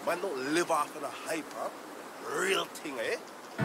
Man don't live off of the hype, huh? Real thing, eh?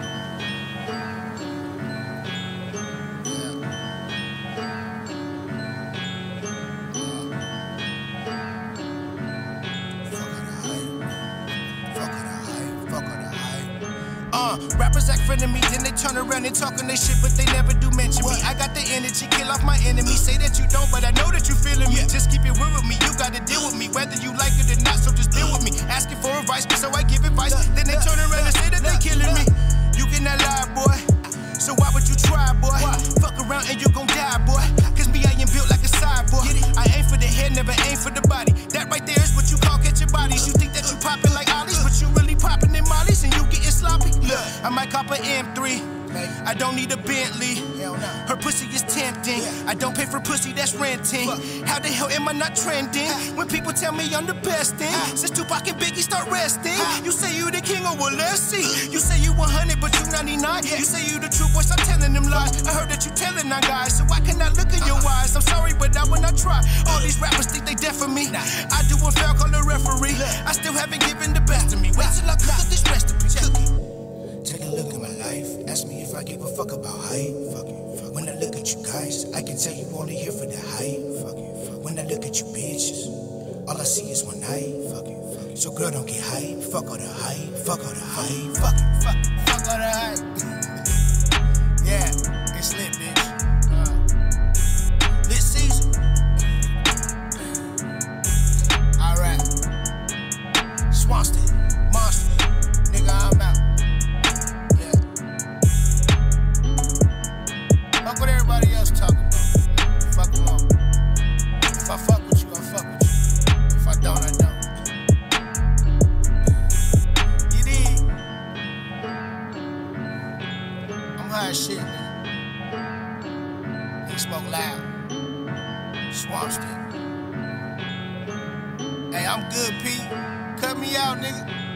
Rappers act friend of me, then they turn around and talking they shit, but they never do mention me. I got the energy, kill off my enemies. Say that you don't, but I know that you feeling me. Just keep it real with me, you gotta deal with me, whether you like it or not, so just deal with me. Asking for advice, so I give advice. Then they turn around and say that they killing me. You cannot lie, boy, so why would you try, boy? Fuck around and you gon' die, boy. Cause me, I am built like a cyborg. I aim for the head, never aim for the body. That right there is what you call catching bodies. You think that you poppin' like Ollies, but you really poppin' in Mollies and you getting sloppy. Look, I might cop an M3. I don't need a Bentley. Her pussy is tempting. I don't pay for pussy, that's renting. How the hell am I not trending? When people tell me I'm the best thing. Since Tupac and Biggie start resting. You say you the king, oh well let's see. You say you 100 but you 99. You say you the true boy, stop telling them lies. I heard that you telling on guys, so I cannot look in your eyes. I'm sorry but I will not try. All these rappers think they deaf for me. I do a foul, call a referee. I still haven't given the best of me. Wait till I cook up this recipe. Take a look at my life. Ask me if I give a fuck about hype. When I look at you guys, I can tell you only here for the hype. When I look at you bitches, all I see is one night. So girl, don't get hype. Fuck all the hype. Fuck all the hype. Fuck all the hype. Yeah, it's lit, bitch. Lit season. Alright. Swanston, monster. Nigga, I'm out. Fuck what everybody else talking about. Fuck them all. If I fuck with you, I fuck with you. If I don't, I don't. You dig? I'm high as shit, nigga. Nigga smoke loud. Swampstick. Hey, I'm good, Pete. Cut me out, nigga.